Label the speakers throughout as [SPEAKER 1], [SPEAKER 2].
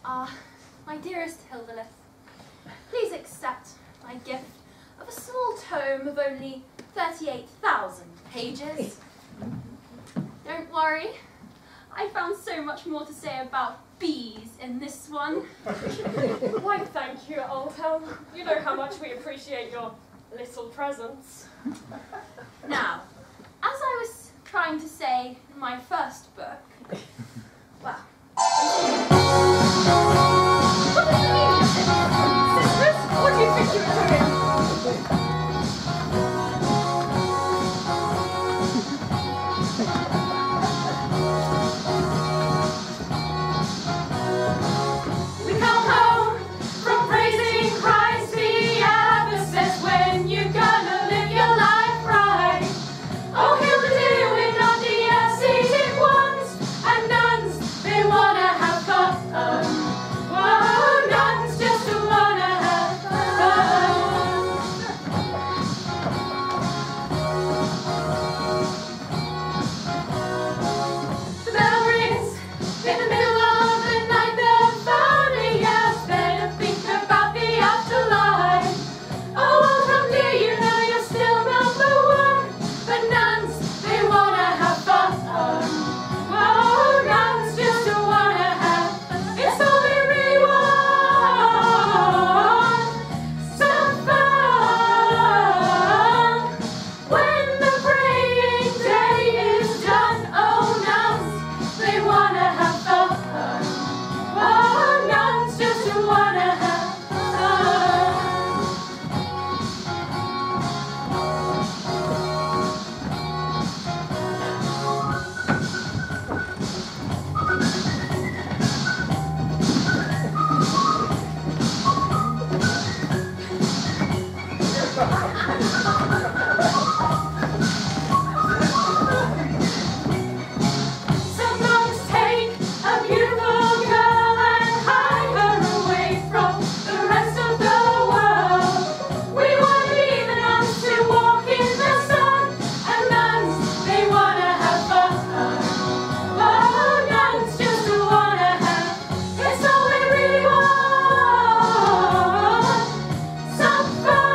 [SPEAKER 1] My dearest Hildelith, please accept my gift of a small tome of only 38,000 pages. Don't worry, I found so much more to say about bees in this one.
[SPEAKER 2] Why, thank you, Aldhelm. You know how much we appreciate your little presence.
[SPEAKER 1] Now, as I was trying to say in my first book, well, what is the meaning of this?
[SPEAKER 2] Sisters, what do you think you were doing?
[SPEAKER 1] We come home from praising Christ, the Abbess says, when you're gonna live your life right. Oh, Hilde, we're not the ascetic ones, and nuns, they wanna have fun. Whoa, nuns just wanna have fun. The bell rings in the middle of the night, the family has better think about the afterlife. Oh, welcome dear, you know you're still number one, but nuns, they wanna have fun. Oh, nuns just wanna have fun. It's all we really want, some fun. When the praying day is done, oh, nuns, they wanna have fun. Oh, nuns just wanna have Some monks take a beautiful girl and hide her away from the rest of the world. We want to be the nuns to walk in the sun, and nuns, they wanna have fun. Oh, nuns just wanna have, it's all we really want, some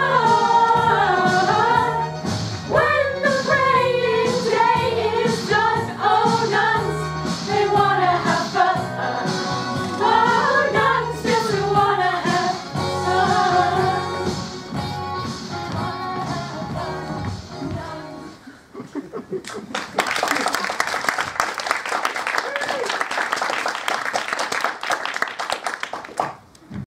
[SPEAKER 1] fun. When the praying day is done, oh, nuns, they wanna have fun. Oh, nuns just wanna have fun.